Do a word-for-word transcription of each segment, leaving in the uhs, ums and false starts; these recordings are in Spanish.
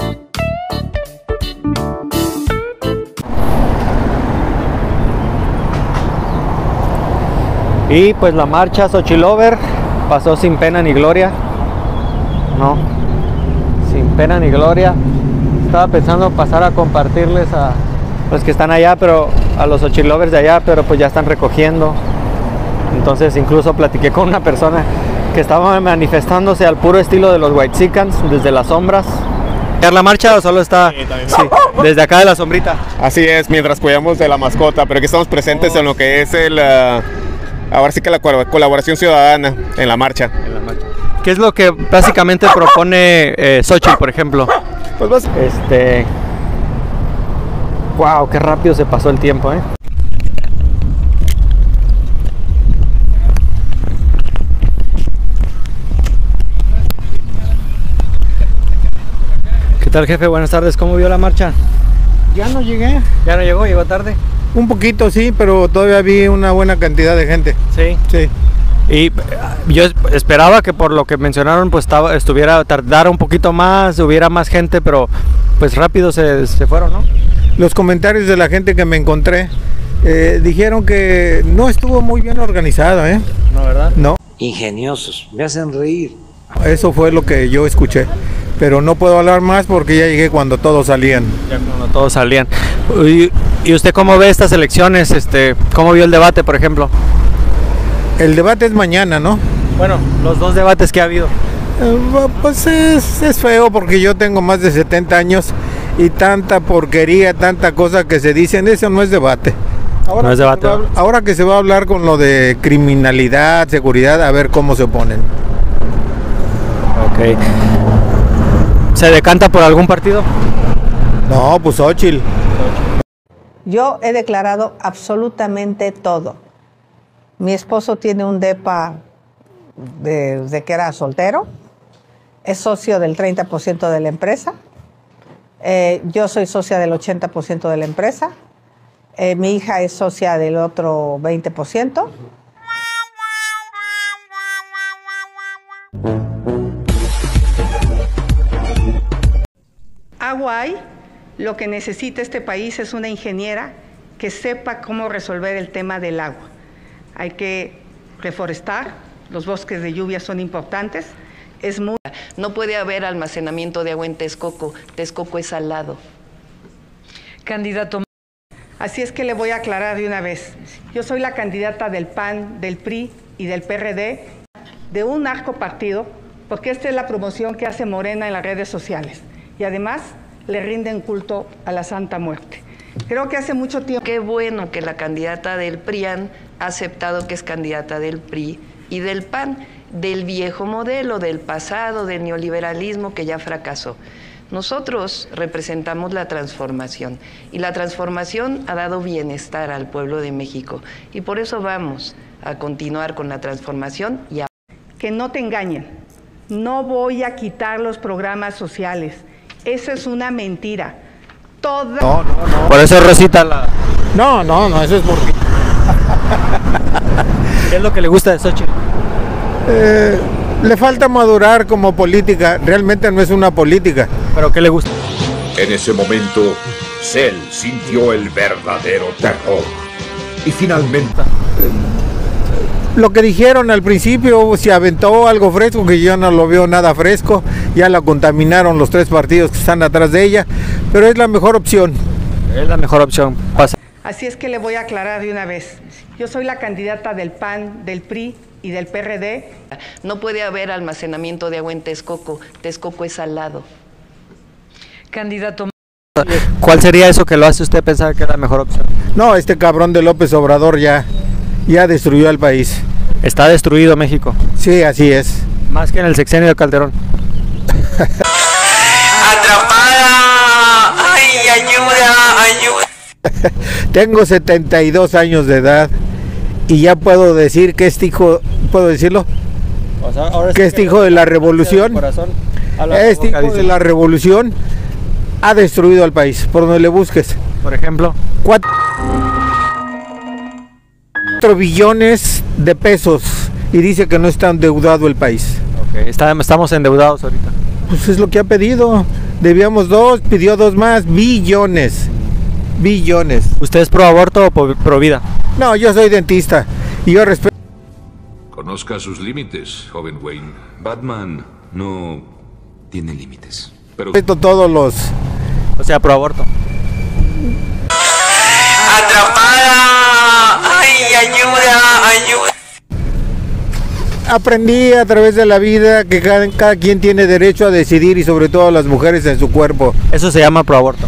Y pues la marcha Xochilover pasó sin pena ni gloria. No, sin pena ni gloria. Estaba pensando pasar a compartirles a los que están allá, pero a los Xochilovers de allá, pero pues ya están recogiendo. Entonces incluso platiqué con una persona que estaba manifestándose al puro estilo de los Whitexicans desde las sombras. ¿La marcha o solo está sí, sí, desde acá de la sombrita? Así es, mientras cuidamos de la mascota, pero aquí estamos presentes oh. en lo que es el... Uh, ahora sí que la colaboración ciudadana en la marcha. En la marcha. ¿Qué es lo que básicamente propone eh, Xochitl, por ejemplo? Pues vas... Este... Wow, qué rápido se pasó el tiempo, ¿eh? ¿Qué tal, jefe? Buenas tardes. ¿Cómo vio la marcha? Ya no llegué. ¿Ya no llegó? ¿Llegó tarde? Un poquito, sí, pero todavía vi una buena cantidad de gente. Sí. Sí. Y yo esperaba que por lo que mencionaron, pues estaba, estuviera, tardara un poquito más, hubiera más gente, pero pues rápido se, se fueron, ¿no? Los comentarios de la gente que me encontré eh, dijeron que no estuvo muy bien organizado, ¿eh? No, ¿verdad? No. Ingeniosos, me hacen reír. Eso fue lo que yo escuché, pero no puedo hablar más porque ya llegué cuando todos salían. Ya cuando todos salían. ¿Y, y usted cómo ve estas elecciones? Este, ¿cómo vio el debate, por ejemplo? El debate es mañana, ¿no? Bueno, los dos debates que ha habido. Eh, pues es, es feo porque yo tengo más de setenta años y tanta porquería, tanta cosa que se dicen, eso no es debate. Ahora, no es debate. Que va, ahora que se va a hablar con lo de criminalidad, seguridad, a ver cómo se oponen. Ok. ¿Se decanta por algún partido? No, pues Xochitl. Yo he declarado absolutamente todo. Mi esposo tiene un depa desde que era soltero, es socio del treinta por ciento de la empresa, eh, yo soy socia del ochenta por ciento de la empresa, eh, mi hija es socia del otro veinte por ciento. Agua hay, lo que necesita este país es una ingeniera que sepa cómo resolver el tema del agua. Hay que reforestar, los bosques de lluvia son importantes, es muy... No puede haber almacenamiento de agua en Texcoco, Texcoco es salado. Candidato. Así es que le voy a aclarar de una vez, yo soy la candidata del P A N, del P R I y del P R D, de un narco partido, porque esta es la promoción que hace Morena en las redes sociales, y además le rinden culto a la Santa Muerte. Creo que hace mucho tiempo... Qué bueno que la candidata del PRIAN ha aceptado que es candidata del P R I y del P A N, del viejo modelo, del pasado, del neoliberalismo que ya fracasó. Nosotros representamos la transformación y la transformación ha dado bienestar al pueblo de México y por eso vamos a continuar con la transformación. Y a... Que no te engañen, no voy a quitar los programas sociales, eso es una mentira. Toda... No, no, no. Por eso Rosita la... No, no, no, eso es porque... ¿Qué es lo que le gusta de Xochitl? Eh, le falta madurar como política, realmente no es una política. ¿Pero qué le gusta? En ese momento, Cell sintió el verdadero terror. Y finalmente... Lo que dijeron al principio, se aventó algo fresco, que yo no lo veo nada fresco, ya la contaminaron los tres partidos que están atrás de ella, pero es la mejor opción. Es la mejor opción. Pasa. Así es que le voy a aclarar de una vez, yo soy la candidata del P A N, del P R I y del P R D. No puede haber almacenamiento de agua en Texcoco, Texcoco es salado. Candidato. ¿Cuál sería eso que lo hace usted pensar que es la mejor opción? No, este cabrón de López Obrador ya... ya destruyó al país. Está destruido México. Sí, así es. Más que en el sexenio de Calderón. ¡Atrapada! ¡Ay, ayuda, ayuda! Tengo setenta y dos años de edad y ya puedo decir que este hijo, ¿puedo decirlo? O sea, ahora sí que este que hijo de la revolución, este hijo de la revolución ha destruido al país, por donde le busques. Por ejemplo, Cuatro billones de pesos y dice que no está endeudado el país. Okay. Está, estamos endeudados ahorita. Pues es lo que ha pedido. Debíamos dos, pidió dos más, billones. Billones. ¿Usted es pro aborto o pro, pro vida? No, yo soy dentista y yo respeto. Conozca sus límites, joven Wayne. Batman no tiene límites. Pero Respeto todos los. O sea, pro aborto. ¡Atrapada! ¡Ay, ayuda! ¡Ayuda! Aprendí a través de la vida que cada, cada quien tiene derecho a decidir y sobre todo las mujeres en su cuerpo. Eso se llama pro aborto.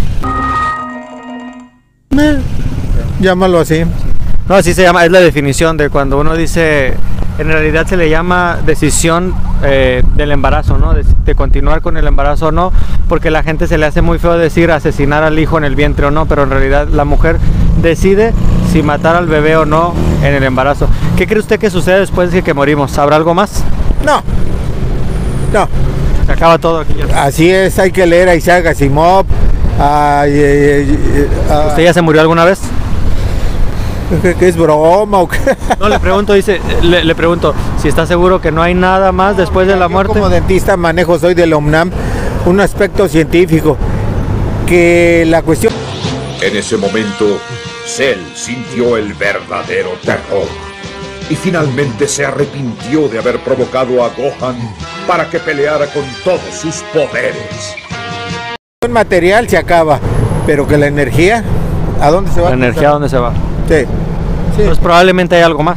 Eh, llámalo así. No, así se llama, es la definición de cuando uno dice, en realidad se le llama decisión eh, del embarazo, ¿no? De, de continuar con el embarazo o no, porque a la gente se le hace muy feo decir asesinar al hijo en el vientre o no, pero en realidad la mujer decide si matar al bebé o no en el embarazo. ¿Qué cree usted que sucede después de que morimos? ¿Habrá algo más? No, no. Se acaba todo aquí ya. Así es, hay que leer a Isaac Asimov. Ay, ay, ay, ay, ¿Usted ya se murió alguna vez? ¿Qué, qué es broma o qué? No, le pregunto, dice, le, le pregunto, si está seguro que no hay nada más después de la Yo muerte. como dentista manejo, soy de la UNAM, un aspecto científico, que la cuestión... en ese momento, Cell sintió el verdadero terror. Y finalmente se arrepintió de haber provocado a Gohan para que peleara con todos sus poderes. El material se acaba, pero que la energía, ¿a dónde se va? ¿La energía a dónde se va? Sí, sí. Pues probablemente hay algo más.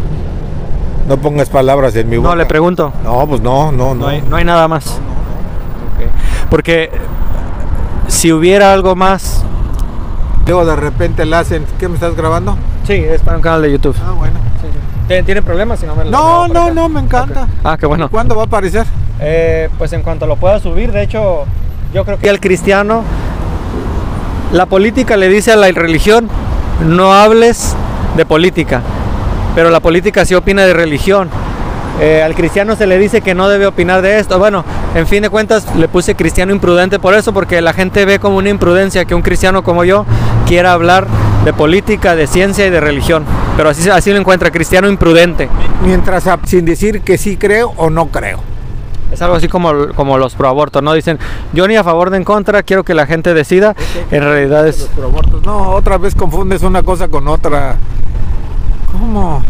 No pongas palabras en mi boca. No, le pregunto. No, pues no, no, no. No hay, no hay nada más. Okay. Porque si hubiera algo más... Luego de repente la hacen, ¿qué me estás grabando? Sí, es para un canal de YouTube. Ah, bueno. Sí, sí. ¿Tiene problemas si no me lo No, lo no, acá? no, me encanta. Okay. Ah, qué bueno. ¿Cuándo va a aparecer? Eh, pues en cuanto lo pueda subir, de hecho, yo creo que al cristiano, la política le dice a la religión, no hables de política, pero la política sí opina de religión. Eh, al cristiano se le dice que no debe opinar de esto. Bueno, en fin de cuentas le puse cristiano imprudente por eso, porque la gente ve como una imprudencia que un cristiano como yo quiera hablar de política, de ciencia y de religión. Pero así, así lo encuentra, cristiano imprudente. Mientras, sin decir que sí creo o no creo. Es algo así como, como los proabortos, ¿no? Dicen, yo ni a favor ni en contra, quiero que la gente decida. En realidad es... No, otra vez confundes una cosa con otra. ¿Cómo?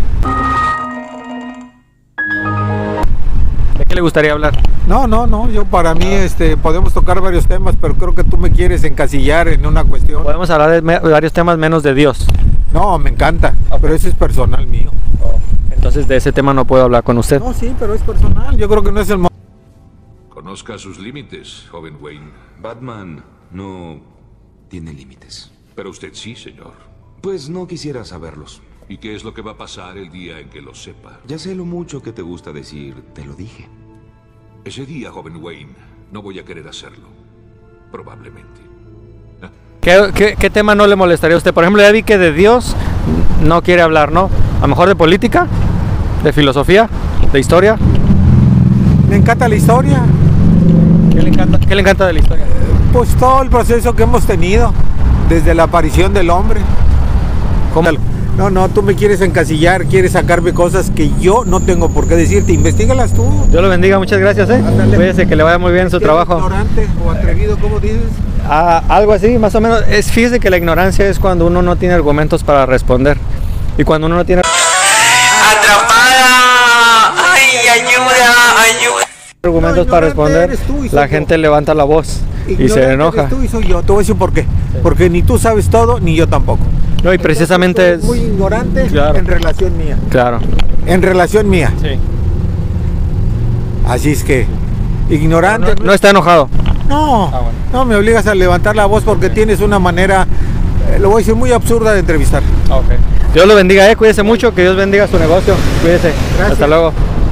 ¿De qué le gustaría hablar? No, no, no, yo para mí este, podemos tocar varios temas, pero creo que tú me quieres encasillar en una cuestión. Podemos hablar de me- varios temas menos de Dios. No, me encanta, pero ese es personal mío. Entonces de ese tema no puedo hablar con usted. No, sí, pero es personal, yo creo que no es el momento. Conozca sus límites, joven Wayne. Batman no tiene límites. Pero usted sí, señor. Pues no quisiera saberlos. ¿Y qué es lo que va a pasar el día en que lo sepa? Ya sé lo mucho que te gusta decir, te lo dije. Ese día, joven Wayne, no voy a querer hacerlo. Probablemente. ¿Qué, qué, qué tema no le molestaría a usted? Por ejemplo, ya vi que de Dios no quiere hablar, ¿no? A lo mejor de política, de filosofía, de historia. Me encanta la historia, ¿Qué le encanta, qué le encanta de la historia? pues todo el proceso que hemos tenido desde la aparición del hombre. ¿Cómo? No, no, tú me quieres encasillar, quieres sacarme cosas que yo no tengo por qué decirte, investígalas tú. Dios lo bendiga, muchas gracias, ¿eh? Ándale. Cuídese, que le vaya muy bien en su ¿Eres trabajo. ignorante o atrevido, cómo dices? Ah, algo así, más o menos. Es, fíjese que la ignorancia es cuando uno no tiene argumentos para responder. Y cuando uno no tiene ¡Atrapada! ¡Ay, ayuda! ¡Ayuda! argumentos No, para ignorante responder, eres tú y soy la yo. gente levanta la voz y se Ignorante enoja. eres tú y soy yo, te voy a decir por qué. Porque ni tú sabes todo, ni yo tampoco. No, y precisamente Entonces, tú eres es... muy ignorante Claro. en relación mía. Claro. En relación mía. Sí. Así es que, ignorante. No, no está enojado. No, Ah, bueno. no me obligas a levantar la voz porque tienes una manera, eh, lo voy a decir, muy absurda de entrevistar. Okay. Dios lo bendiga, eh. Cuídese mucho, que Dios bendiga su negocio. Cuídese. Gracias. Hasta luego.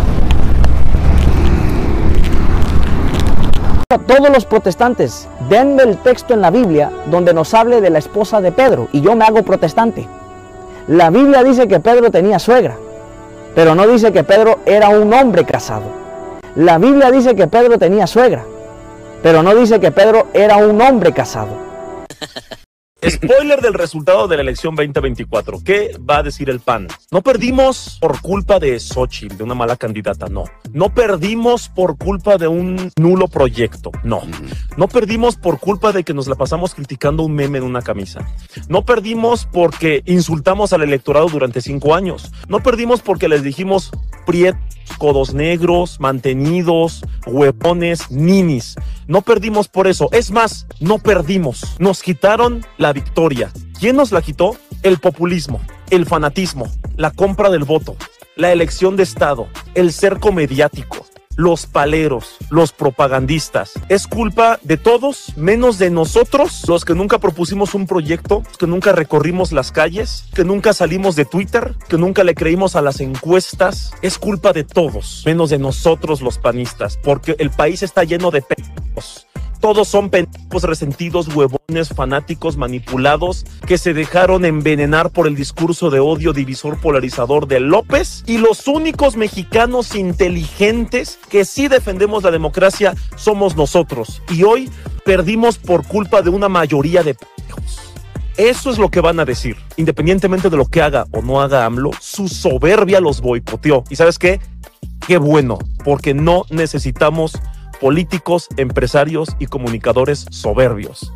A todos los protestantes, denme el texto en la Biblia donde nos hable de la esposa de Pedro y yo me hago protestante. La Biblia dice que Pedro tenía suegra, pero no dice que Pedro era un hombre casado. La Biblia dice que Pedro tenía suegra, pero no dice que Pedro era un hombre casado. Spoiler del resultado de la elección veinte veinticuatro. ¿Qué va a decir el P A N? No perdimos por culpa de Xóchitl, de una mala candidata, no. No perdimos por culpa de un nulo proyecto, no. No perdimos por culpa de que nos la pasamos criticando un meme en una camisa. No perdimos porque insultamos al electorado durante cinco años. No perdimos porque les dijimos prietos, codos negros, mantenidos, huevones, ninis. No perdimos por eso. Es más, no perdimos. Nos quitaron la victoria. ¿Quién nos la quitó? El populismo, el fanatismo, la compra del voto, la elección de Estado, el cerco mediático, los paleros, los propagandistas. Es culpa de todos, menos de nosotros, los que nunca propusimos un proyecto, que nunca recorrimos las calles, que nunca salimos de Twitter, que nunca le creímos a las encuestas. Es culpa de todos, menos de nosotros los panistas, porque el país está lleno de pendejos. Todos son pendejos resentidos, huevones, fanáticos, manipulados, que se dejaron envenenar por el discurso de odio divisor polarizador de López, y los únicos mexicanos inteligentes que sí defendemos la democracia somos nosotros, y hoy perdimos por culpa de una mayoría de pendejos. Eso es lo que van a decir, independientemente de lo que haga o no haga AMLO. Su soberbia los boicoteó, y ¿sabes qué? Qué bueno, porque no necesitamos políticos, empresarios y comunicadores soberbios.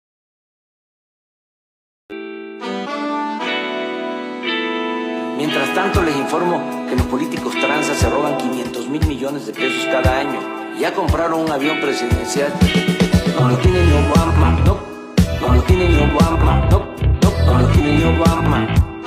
Mientras tanto, les informo que los políticos tranzas se roban quinientos mil millones de pesos cada año. Ya compraron un avión presidencial. No lo tiene ni Obama, no. No lo tiene ni Obama, no. No, no lo tiene ni Obama.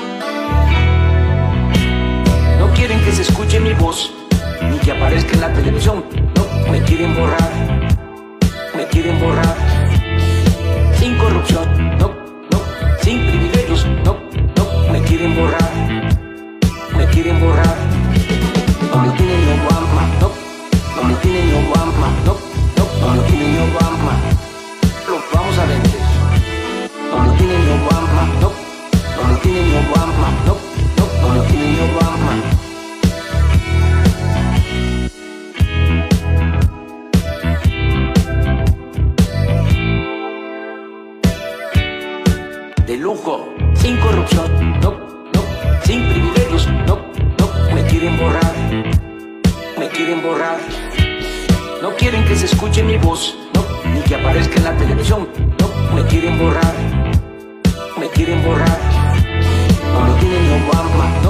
No quieren que se escuche mi voz, ni que aparezca en la televisión. No, me quieren borrar, me quieren borrar. Sin corrupción, no, no. Sin privilegios, no, no. Me quieren borrar, me quieren borrar. No me tiene ni Obama, no. No me tiene ni Obama, no, no. No me tiene ni Obama. Lo vamos a vender. No me tiene ni Obama, no. No me tiene ni Obama, no, no. No me tiene ni Obama. De lujo, sin corrupción, no, no, sin privilegios, no, no, me quieren borrar, me quieren borrar. No quieren que se escuche mi voz, no, ni que aparezca en la televisión, no, me quieren borrar, me quieren borrar. No me tienen ni Obama, no.